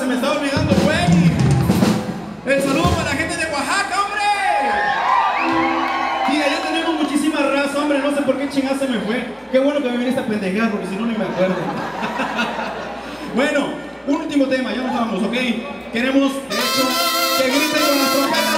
me estaba olvidando, güey. El saludo para la gente de Oaxaca, hombre. Y allá tenemos muchísima raza, hombre. No sé por qué chingada se me fue. Qué bueno que me viene esta pendejada, porque si no, ni me acuerdo. Bueno, un último tema, ya nos vamos, ¿ok? Queremos, de hecho, que griten con las trompetas.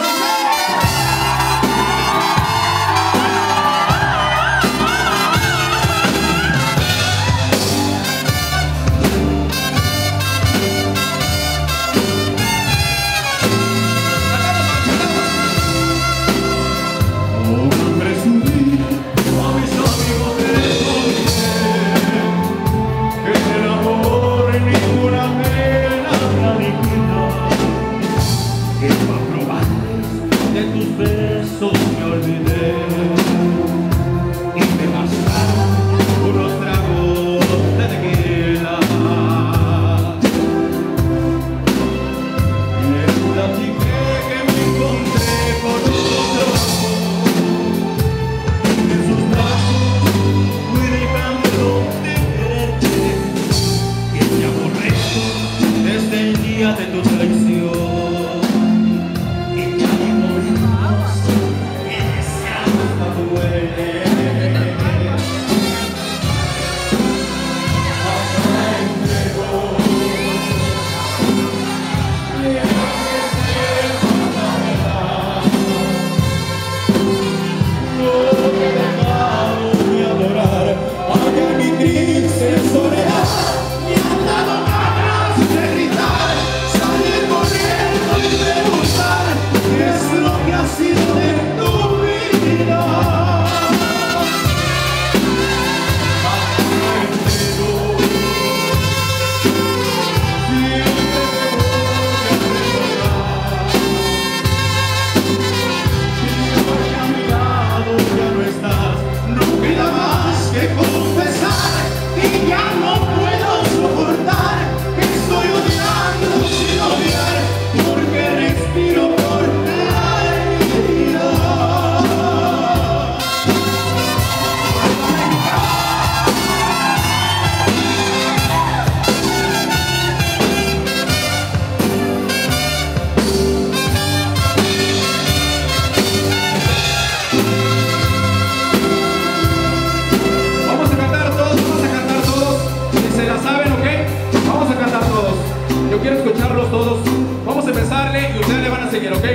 Quiero escucharlos todos. Vamos a empezarle y ustedes le van a seguir, ¿ok?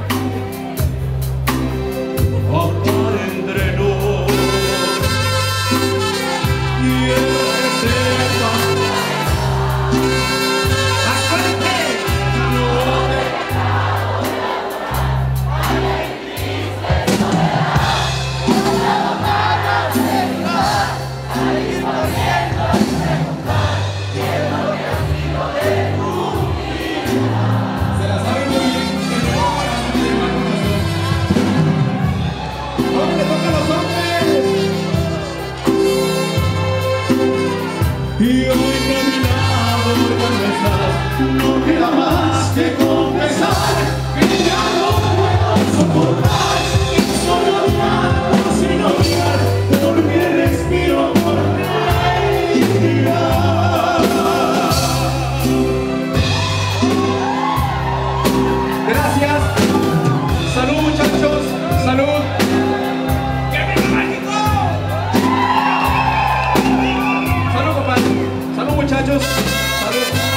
Y hoy caminando ya no estás, no queda más que confesar que ya no puedo soportar y solo ando sin olvidar porque respiro por respirar. Gracias. Salud, muchachos. Salud. Muchachos, salud.